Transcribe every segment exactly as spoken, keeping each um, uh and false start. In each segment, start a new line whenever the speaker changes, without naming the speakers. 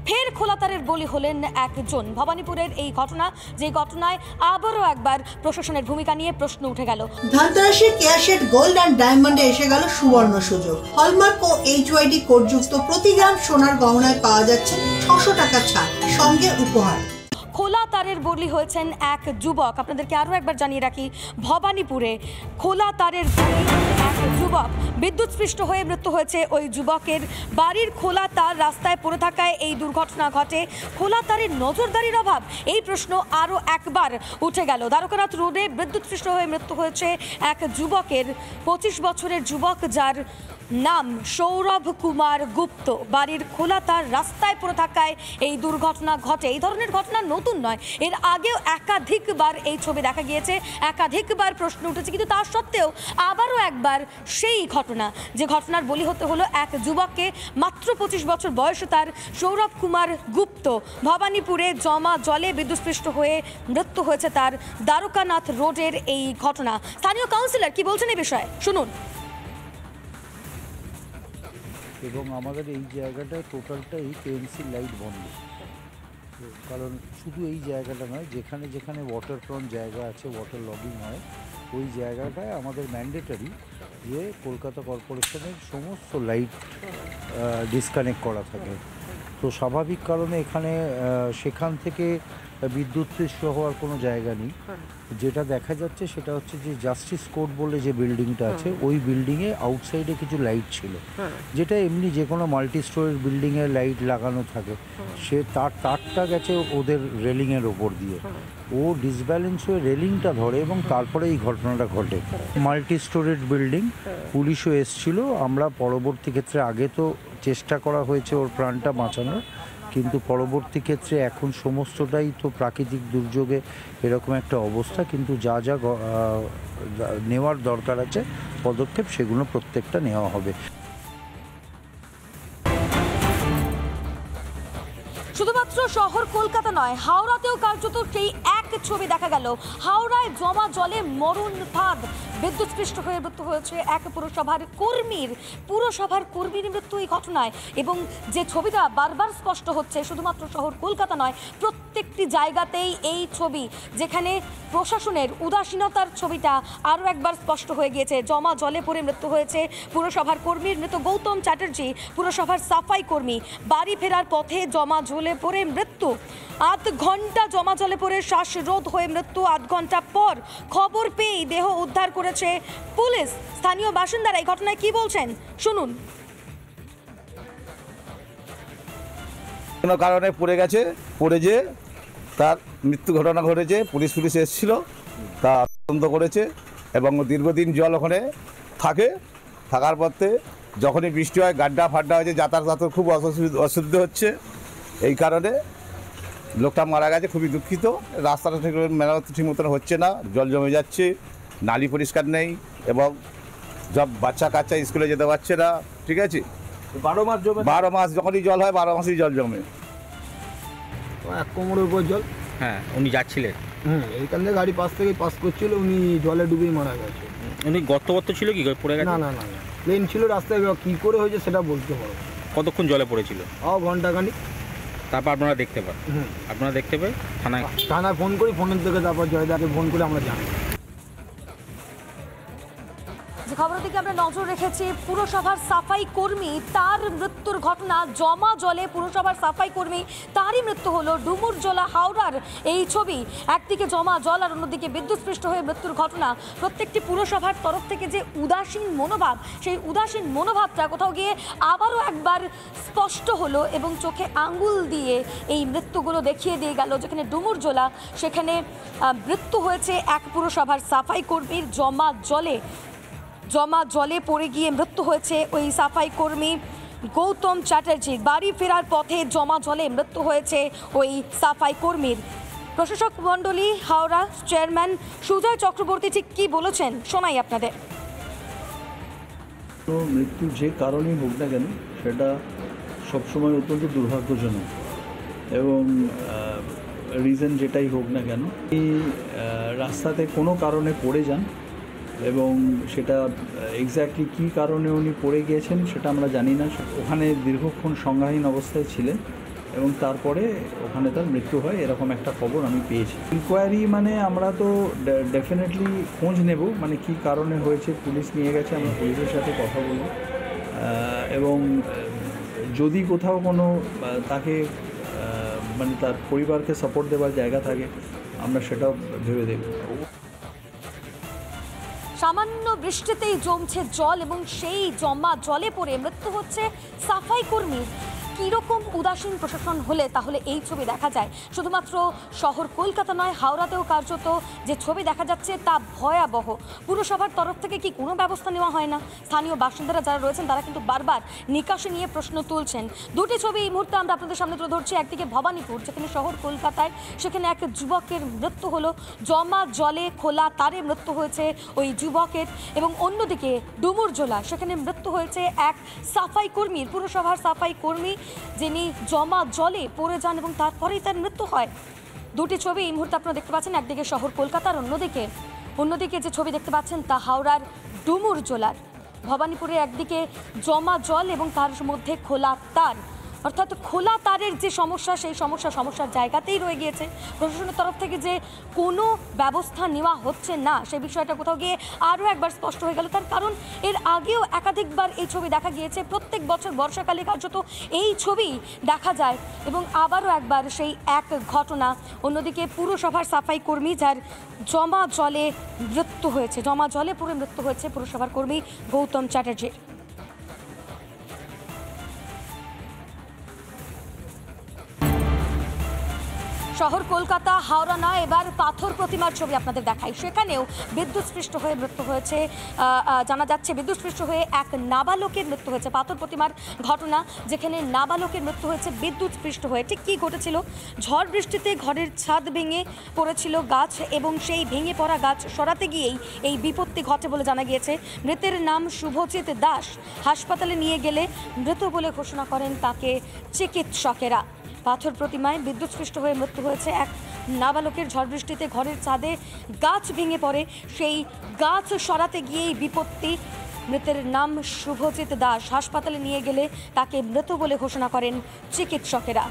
ফের খোলাতারের বলি হলেন একজন। ভবানীপুরের এই ঘটনা, যে ঘটনায় আবারও একবার প্রশাসনের ভূমিকা নিয়ে প্রশ্ন উঠে গেল।
ধানতেরাসের কেয়াশেড গোল্ড অ্যান্ড ডায়মন্ডে এসে গেল সুবর্ণ সুযোগ। হলমার্ক ও এইচওয়াইডি কোডযুক্ত প্রতি গ্রাম সোনার গহনায় পাওয়া যাচ্ছে ছশো টাকা ছাড়, সঙ্গে উপহার।
খোলা তারের বলি হয়েছেন এক যুবক। আপনাদেরকে আরও একবার জানিয়ে রাখি, ভবানীপুরে খোলা তারের বলি এক যুবক। বিদ্যুৎস্পৃষ্ট হয়ে মৃত্যু হয়েছে ওই যুবকের। বাড়ির খোলা তার রাস্তায় পড়ে থাকায় এই দুর্ঘটনা ঘটে। খোলা তারের নজরদারির অভাব, এই প্রশ্ন আরও একবার উঠে গেল। দ্বারকানাথ রোডে বিদ্যুৎস্পৃষ্ট হয়ে মৃত্যু হয়েছে এক যুবকের, পঁচিশ বছরের যুবক, যার নাম সৌরভ কুমার গুপ্ত। বাড়ির খোলা তার রাস্তায় পড়ে থাকায় এই দুর্ঘটনা ঘটে। এই ধরনের ঘটনা নতুন নয়, এর আগেও একাধিকবার এই ছবি দেখা গিয়েছে, একাধিকবার প্রশ্ন উঠেছে, কিন্তু তা সত্ত্বেও আবারও একবার সেই ঘটনা, যে ঘটনার বলি হতে হলো এক যুবককে। মাত্র পঁচিশ বছর বয়স তার, সৌরভ কুমার গুপ্ত। ভবানীপুরে জমা জলে বিদ্যুৎস্পৃষ্ট হয়ে মৃত্যু হয়েছে তার। দ্বারকানাথ রোডের এই ঘটনা। স্থানীয় কাউন্সিলর কি বলছেন এই বিষয়ে শুনুন।
এবং আমাদের এই জায়গাটায় টোটালটাই টিএমসি লাইট বন্ধ, কারণ শুধু এই জায়গাটা নয়, যেখানে যেখানে ওয়াটার ফ্রন্ট জায়গা আছে, ওয়াটার লগিং হয়, ওই জায়গাটায় আমাদের ম্যান্ডেটারি যে কলকাতা কর্পোরেশনের সমস্ত লাইট ডিসকানেক্ট করা থাকে। তো স্বাভাবিক কারণে এখানে সেখান থেকে বিদ্যুৎ স্পৃষ্ট হওয়ার কোনো জায়গা নেই। যেটা দেখা যাচ্ছে সেটা হচ্ছে যে জাস্টিস কোর্ট বলে যে বিল্ডিংটা আছে, ওই বিল্ডিংয়ে আউটসাইডে কিছু লাইট ছিল, যেটা এমনি যে কোনো মাল্টি স্টোরের বিল্ডিংয়ে লাইট লাগানো থাকে। সে তার তারটা গেছে ওদের রেলিংয়ের ওপর দিয়ে, ও ডিসব্যালেন্স হয়ে রেলিংটা ধরে এবং তারপরে এই ঘটনাটা ঘটে। মাল্টি স্টোরেড বিল্ডিং, পুলিশও এসছিল। আমরা পরবর্তী ক্ষেত্রে, আগে তো চেষ্টা করা হয়েছে ওর প্রাণটা বাঁচানোর, কিন্তু পরবর্তী ক্ষেত্রে এখন সমস্তটাই তো প্রাকৃতিক দুর্যোগে এরকম একটা অবস্থা, কিন্তু যা যা নেওয়ার দরকার আছে পদক্ষেপ, সেগুলো প্রত্যেকটা নেওয়া হবে।
শুধুমাত্র শহর কলকাতা নয়, হাওড়াতেও কার্যত সেই এক ছবি দেখা গেল। হাওড়ায় জমা জলে মরণ ফাঁদ, বিদ্যুৎস্পৃষ্ট হয়ে মৃত্যু হয়েছে এক পুরসভার কর্মীর। পুরসভার কর্মীর মৃত্যু এই ঘটনায়। এবং যে ছবিটা বারবার স্পষ্ট হচ্ছে, শুধুমাত্র শহর কলকাতা নয়, প্রত্যেকটি জায়গাতেই এই ছবি, যেখানে প্রশাসনের উদাসীনতার ছবিটা আরও একবার স্পষ্ট হয়ে গিয়েছে। জমা জলে পড়ে মৃত্যু হয়েছে পুরসভার কর্মীর। মৃত গৌতম চ্যাটার্জি, পুরসভার সাফাই কর্মী। বাড়ি ফেরার পথে জমা জলে পড়ে মৃত্যু। আধ ঘন্টা জমা জলে পড়ে শ্বাসরোধ হয়ে মৃত্যু। আধ ঘন্টা পর খবর পেয়েই দেহ উদ্ধার করেছে পুলিশ। স্থানীয় বাসিন্দারা এই ঘটনায় কি বলছেন শুনুন।
কোনো কারণে পড়ে গেছে, পড়ে যে তার মৃত্যু ঘটনা ঘটেছে। পুলিশ পুলিশ এসেছিল, তা তদন্ত করেছে এবং দীর্ঘদিন জল ওখানে থাকে। থাকার পথে যখনই বৃষ্টি হয়, গাড্ডা ফাড্ডা হয়েছে, যাতায়াত খুব অসুবিধা হচ্ছে। এই কারণে লোকটা মারা গেছে। খুবই দুঃখিত। রাস্তাটা ঠিক মেরামত ঠিক মতন হচ্ছে না, জল জমে যাচ্ছে, নালি পরিষ্কার নেই এবং সব বাচ্চা কাচ্চা স্কুলে যেতে পারছে না। ঠিক আছে,
বারো মাস জমে,
বারো মাস যখনই জল হয়, বারো মাসই জল জমে।
এক কোমরের উপর জল।
হ্যাঁ, উনি যাচ্ছিলেন,
হুম এইখান থেকে গাড়ি পাশ থেকে পাস করছিল, উনি জলে ডুবেই মারা গেছে।
উনি গর্তবর্ত ছিল কি করে পড়ে গেছে?
না না না প্লেন ছিল রাস্তায়, কী করে হয়েছে সেটা বলতে পারবো।
কতক্ষণ জলে পড়েছিল?
ও ঘন্টাখানিক।
তারপর আপনারা দেখতে পান?
হুম,
আপনারা দেখতে পেয়ে থানায়
থানায় ফোন করি, ফোনের থেকে তারপর জয়দাকে ফোন করে আমরা জানি।
যে খবরের দিকে আমরা নজর রেখেছি, পুরসভার সাফাই কর্মী, তার মৃত্যুর ঘটনা। জমা জলে পুরসভার সাফাই কর্মী, তারই মৃত্যু হলো। ডুমুরজলা হাওড়ার এই ছবি। একদিকে জমা জল আর অন্যদিকে বিদ্যুৎস্পৃষ্ট হয়ে মৃত্যুর ঘটনা। প্রত্যেকটি পুরসভার তরফ থেকে যে উদাসীন মনোভাব, সেই উদাসীন মনোভাবটা কোথাও গিয়ে আবারও একবার স্পষ্ট হলো এবং চোখে আঙ্গুল দিয়ে এই মৃত্যুগুলো দেখিয়ে দিয়ে গেল। যেখানে ডুমুরজলা, সেখানে মৃত্যু হয়েছে এক পুরসভার সাফাই কর্মীর। জমা জলে জমা জলে পড়ে গিয়ে মৃত্যু হয়েছে ওই সাফাই কর্মী গৌতম চ্যাটার্জির। বাড়ি ফেরার পথে জমা জলে মৃত্যু হয়েছে ওই সাফাই কর্মীর। প্রশাসক মণ্ডলী হাওড়া চেয়ারম্যান সুজয় চক্রবর্তী ঠিক কী বলেছেন শোনাই আপনাদের।
মৃত্যু যে কারণেই হোক না কেন, সেটা সবসময় অত্যন্ত দুর্ভাগ্যজনক এবং রিজন যেটাই হোক না কেন, এই রাস্তাতে কোনো কারণে পড়ে যান এবং সেটা এক্স্যাক্টলি কী কারণে উনি পড়ে গিয়েছেন সেটা আমরা জানি না। ওখানে দীর্ঘক্ষণ সংজ্ঞাহীন অবস্থায় ছিলেন এবং তারপরে ওখানে তার মৃত্যু হয়, এরকম একটা খবর আমি পেয়েছি। ইনকোয়ারি মানে আমরা তো ডেফিনেটলি খোঁজ নেব, মানে কি কারণে হয়েছে, পুলিশ নিয়ে গেছে, আমরা পুলিশের সাথে কথা বলব এবং যদি কোথাও কোনো তাকে মানে তার পরিবারকে সাপোর্ট দেওয়ার জায়গা থাকে আমরা সেটাও ভেবে দেখব।
সামান্য বৃষ্টিতেই জমছে জল এবং সেই জমা জলে পড়ে মৃত্যু হচ্ছে সাফাই কর্মীর। কীরকম উদাসীন প্রশাসন হলে তাহলে এই ছবি দেখা যায়? শুধুমাত্র শহর কলকাতা নয়, হাওড়াতেও কার্যত যে ছবি দেখা যাচ্ছে তা ভয়াবহ। পুরসভার তরফ থেকে কি কোনো ব্যবস্থা নেওয়া হয় না? স্থানীয় বাসিন্দারা যারা রয়েছেন তারা কিন্তু বারবার নিকাশি নিয়ে প্রশ্ন তুলছেন। দুটি ছবি এই মুহূর্তে আমরা আপনাদের সামনে তুলে ধরছি। একদিকে ভবানীপুর, যেখানে শহর কলকাতায়, সেখানে এক যুবকের মৃত্যু হলো, জমা জলে খোলা তারে মৃত্যু হয়েছে ওই যুবকের, এবং অন্যদিকে ডুমুরজোলা, সেখানে মৃত্যু হয়েছে এক সাফাই কর্মীর, পুরসভার সাফাই কর্মী, যিনি জমা জলে পড়ে যান এবং তারপরেই তার মৃত্যু হয়। দুটি ছবি এই মুহূর্তে আপনারা দেখতে পাচ্ছেন, একদিকে শহর কলকাতার, অন্যদিকে অন্যদিকে যে ছবি দেখতে পাচ্ছেন তা হাওড়ার ডুমুরজোলার। ভবানীপুরে একদিকে জমা জল এবং তার মধ্যে খোলা তার, অর্থাৎ খোলা তারের যে সমস্যা, সেই সমস্যা সমস্যার জায়গাতেই রয়ে গিয়েছে। প্রশাসনের তরফ থেকে যে কোনো ব্যবস্থা নেওয়া হচ্ছে না, সেই বিষয়টা কোথাও গিয়ে আরও একবার স্পষ্ট হয়ে গেল। তার কারণ এর আগেও একাধিকবার এই ছবি দেখা গিয়েছে, প্রত্যেক বছর বর্ষাকালে কার্যত এই ছবি দেখা যায়, এবং আবারও একবার সেই এক ঘটনা। অন্যদিকে পুরসভার সাফাই কর্মী, যার জমা জলে মৃত্যু হয়েছে, জমা জলে পুরো মৃত্যু হয়েছে পুরসভার কর্মী গৌতম চ্যাটার্জির। শহর কলকাতা, হাওড়া না, এবার পাথর প্রতিমার ছবি আপনাদের দেখাই। সেখানেও বিদ্যুৎস্পৃষ্ট হয়ে মৃত্যু হয়েছে, জানা যাচ্ছে বিদ্যুৎস্পৃষ্ট হয়ে এক নাবালকের মৃত্যু হয়েছে। পাথর প্রতিমার ঘটনা, যেখানে নাবালকের মৃত্যু হয়েছে বিদ্যুৎস্পৃষ্ট হয়ে। ঠিক কী ঘটেছিল? ঝড় বৃষ্টিতে ঘরের ছাদ ভেঙে পড়েছিল গাছ, এবং সেই ভেঙে পড়া গাছ সরাতে গিয়েই এই বিপত্তি ঘটে বলে জানা গিয়েছে। মৃতের নাম শুভজিৎ দাস। হাসপাতালে নিয়ে গেলে মৃত বলে ঘোষণা করেন তাকে চিকিৎসকেরা। পাথর প্রতিমায় বিদ্যুৎস্পৃষ্ট হয়ে মৃত্যু হয়েছে এক নাবালকের। ঝড় বৃষ্টিতে ঘরের ছাদে গাছ ভেঙে পড়ে, সেই গাছ সরাতে গিয়েই বিপত্তি। মৃতের নাম শুভজিৎ দাস। হাসপাতালে নিয়ে গেলে তাকে মৃত বলে ঘোষণা করেন চিকিৎসকেরা।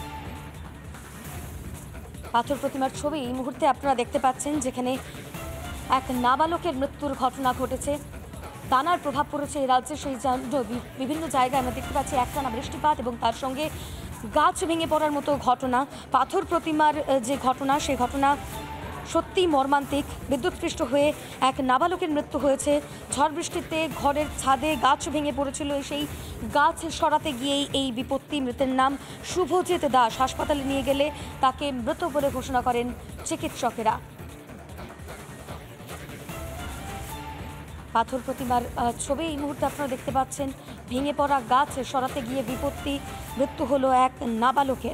পাথর প্রতিমার ছবি এই মুহূর্তে আপনারা দেখতে পাচ্ছেন, যেখানে এক নাবালকের মৃত্যুর ঘটনা ঘটেছে। টানার প্রভাব পড়েছে এই রাজ্যে, সেই বিভিন্ন জায়গায় আমরা দেখতে পাচ্ছি একটানা বৃষ্টিপাত এবং তার সঙ্গে গাছ ভেঙে পড়ার মতো ঘটনা। পাথর প্রতিমার যে ঘটনা, সেই ঘটনা সত্যিই মর্মান্তিক। বিদ্যুৎস্পৃষ্ট হয়ে এক নাবালকের মৃত্যু হয়েছে। ঝড় বৃষ্টিতে ঘরের ছাদে গাছ ভেঙে পড়েছিল, সেই গাছ সরাতে গিয়েই এই বিপত্তি। মৃতের নাম শুভজিৎ দাস। হাসপাতালে নিয়ে গেলে তাকে মৃত বলে ঘোষণা করেন চিকিৎসকেরা। পাথর প্রতিমার ছবি এই মুহূর্তে আপনারা দেখতে পাচ্ছেন। ভেঙে পড়া গাছ সরাতে গিয়ে বিপত্তি, মৃত্যু হলো এক নাবালকের।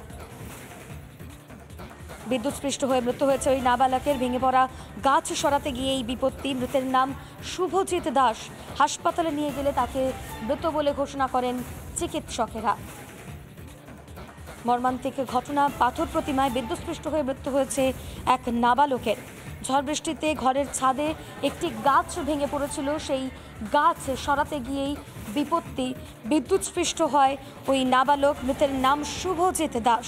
বিদ্যুৎস্পৃষ্ট হয়ে মৃত্যু হয়েছে ওই নাবালকের। ভেঙে পড়া গাছ সরাতে গিয়ে এই বিপত্তি। মৃতের নাম শুভজিৎ দাস। হাসপাতালে নিয়ে গেলে তাকে মৃত বলে ঘোষণা করেন চিকিৎসকেরা। মর্মান্তিক ঘটনা। পাথর প্রতিমায় বিদ্যুৎস্পৃষ্ট হয়ে মৃত্যু হয়েছে এক নাবালকের। ঝড় বৃষ্টিতে ঘরের ছাদে একটি গাছ ভেঙে পড়েছিল, সেই গাছ সরাতে গিয়েই বিপত্তি। বিদ্যুৎস্পৃষ্ট হয় ওই নাবালক। মৃতের নাম শুভজিৎ দাস।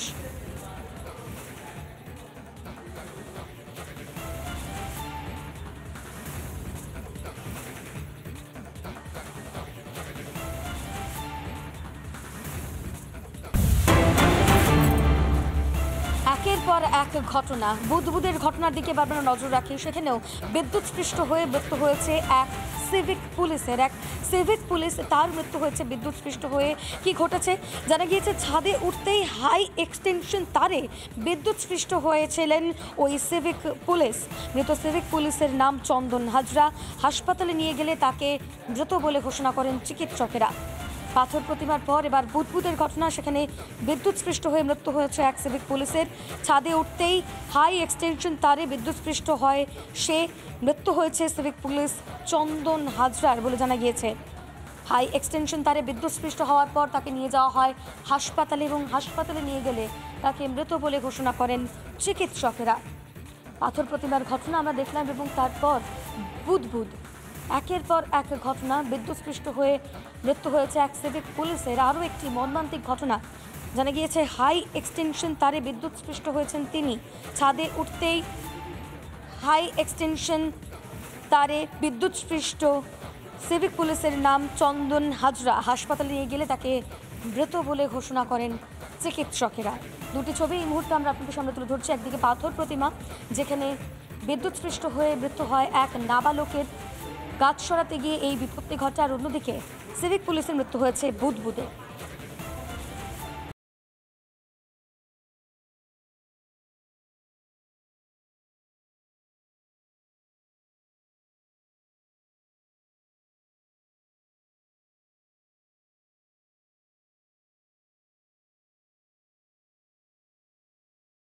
একের পর এক ঘটনা। বুদবুদের ঘটনার দিকে বারবার নজর রাখি। সেখানেও বিদ্যুৎস্পৃষ্ট হয়ে মৃত্যু হয়েছে এক সিভিক পুলিশের। এক সিভিক পুলিশ, তার মৃত্যু হয়েছে বিদ্যুৎস্পৃষ্ট হয়ে। কি ঘটেছে জানা গিয়েছে, ছাদে উঠতেই হাই এক্সটেনশন তারে বিদ্যুৎস্পৃষ্ট হয়েছিলেন ওই সিভিক পুলিশ। মৃত সিভিক পুলিশের নাম চন্দন হাজরা। হাসপাতালে নিয়ে গেলে তাকে মৃত বলে ঘোষণা করেন চিকিৎসকেরা। পাথর প্রতিমার পর এবার বুদবুদের ঘটনা। সেখানে বিদ্যুৎস্পৃষ্ট হয়ে মৃত্যু হয়েছে এক সিভিক পুলিশের। ছাদে উঠতেই হাই এক্সটেনশন তারে বিদ্যুৎস্পৃষ্ট হয় সে। মৃত্যু হয়েছে সিভিক পুলিশ চন্দন হাজরার বলে জানা গিয়েছে। হাই এক্সটেনশন তারে বিদ্যুৎস্পৃষ্ট হওয়ার পর তাকে নিয়ে যাওয়া হয় হাসপাতালে, এবং হাসপাতালে নিয়ে গেলে তাকে মৃত বলে ঘোষণা করেন চিকিৎসকেরা। পাথর প্রতিমার ঘটনা আমরা দেখলাম, এবং তারপর বুদবুদ। একের পর এক ঘটনা। বিদ্যুৎস্পৃষ্ট হয়ে মৃত্যু হয়েছে এক সিভিক পুলিশের। আরও একটি মর্মান্তিক ঘটনা। জানা গিয়েছে হাই এক্সটেনশন তারে বিদ্যুৎ স্পৃষ্ট হয়েছেন তিনি। ছাদে উঠতেই হাই এক্সটেনশন তারে বিদ্যুৎ স্পৃষ্ট সিভিক পুলিশের নাম চন্দন হাজরা। হাসপাতালে নিয়ে গেলে তাকে মৃত বলে ঘোষণা করেন চিকিৎসকেরা। দুটি ছবি এই মুহূর্তে আমরা আপনাদের সামনে তুলে ধরছি। একদিকে পাথর প্রতিমা যেখানে বিদ্যুৎ স্পৃষ্ট হয়ে মৃত্যু হয় এক নাবালকের, গাছ সরাতে গিয়ে এই বিপত্তি ঘটে, আর অন্যদিকে সিভিক পুলিশের মৃত্যু হয়েছে বুদবুদে।